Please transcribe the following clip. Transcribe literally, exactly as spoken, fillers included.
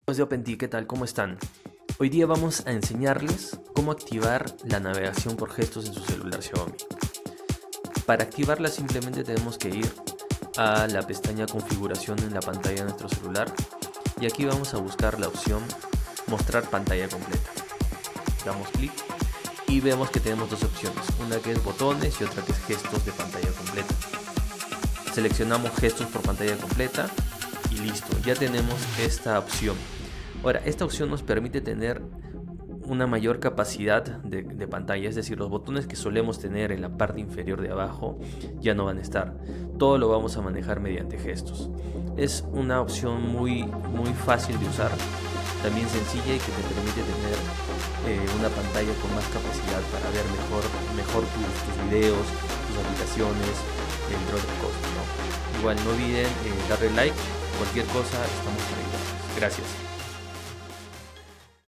Amigos de OpenTea, ¿qué tal? ¿Cómo están? Hoy día vamos a enseñarles cómo activar la navegación por gestos en su celular Xiaomi. Para activarla simplemente tenemos que ir a la pestaña configuración en la pantalla de nuestro celular y aquí vamos a buscar la opción mostrar pantalla completa. Damos clic y vemos que tenemos dos opciones, una que es botones y otra que es gestos de pantalla completa. Seleccionamos gestos por pantalla completa y listo, ya tenemos esta opción. Ahora, esta opción nos permite tener una mayor capacidad de, de pantalla, es decir, los botones que solemos tener en la parte inferior de abajo ya no van a estar. Todo lo vamos a manejar mediante gestos. Es una opción muy, muy fácil de usar, también sencilla y que te permite tener eh, una pantalla con más capacidad para ver mejor, mejor tus, tus videos, tus aplicaciones, entre otras cosas, ¿no? Igual no olviden eh, darle like, cualquier cosa estamos por ahí. Gracias.